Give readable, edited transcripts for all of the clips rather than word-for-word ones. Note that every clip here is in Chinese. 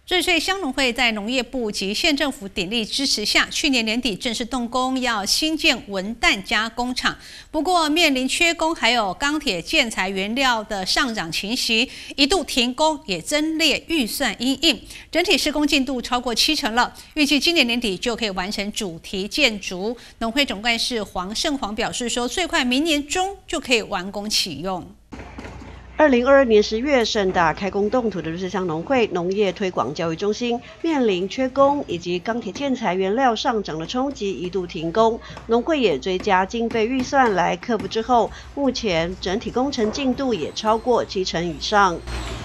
瑞穗乡农会在农业部及县政府鼎力支持下，去年年底正式动工，要新建文旦加工厂。不过面临缺工，还有钢铁建材原料的上涨情形，一度停工，也增列预算因应。整体施工进度超过70%了，预计今年年底就可以完成主题建筑。农会总干事黄胜煌表示说，最快明年中就可以完工启用。 2022年10月盛大开工动土的瑞穗乡农会农业推广教育中心，面临缺工以及钢铁建材原料上涨的冲击，一度停工。农会也追加经费预算来克服之后，目前整体工程进度也超过70%以上。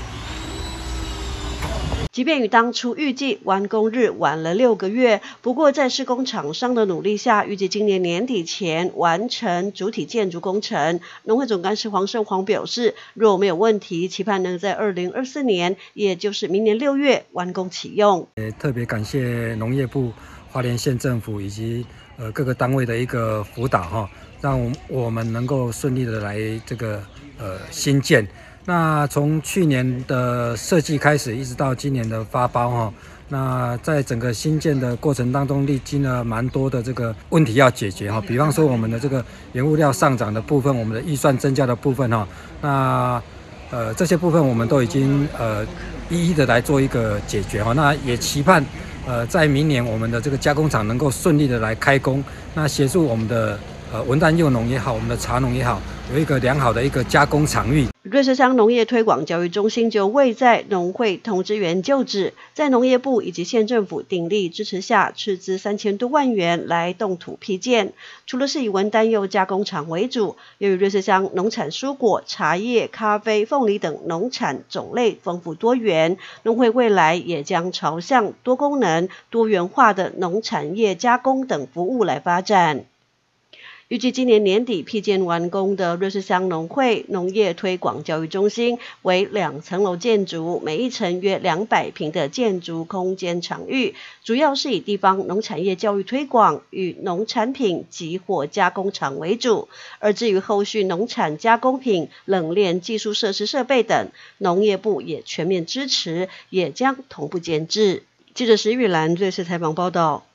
即便与当初预计完工日晚了6个月，不过在施工厂商的努力下，预计今年年底前完成主体建筑工程。农会总干事黄胜煌表示，若没有问题，期盼能在2024年，也就是明年6月完工启用。 特别感谢农业部、花莲县政府以及各个单位的一个辅导哈，让我们能够顺利的来这个新建。那从去年的设计开始，一直到今年的发包哈，那在整个新建的过程当中，历经了蛮多的这个问题要解决哈。比方说我们的这个原物料上涨的部分，我们的预算增加的部分哈，那这些部分我们都已经一一的来做一个解决哈。那也期盼在明年我们的这个加工厂能够顺利的来开工，那协助我们的文旦柚农也好，我们的茶农也好，有一个良好的一个加工场域。 瑞穗乡农业推广教育中心就位在农会通知员旧址，在农业部以及县政府鼎力支持下，斥资3000多万元来动土批建。除了是以文旦柚加工厂为主，由于瑞穗乡农产蔬果、茶叶、咖啡、凤梨等农产种类丰富多元，农会未来也将朝向多功能、多元化的农产业加工等服务来发展。预计今年年底批建完工的瑞穗乡农会农业推广教育中心为2层楼建筑，每一层约200平的建筑空间场域，主要是以地方农产业教育推广与农产品及或加工厂为主。而至于后续农产加工品、冷链技术设施设备等，农业部也全面支持，也将同步建置。记者石玉兰瑞穗采访报道。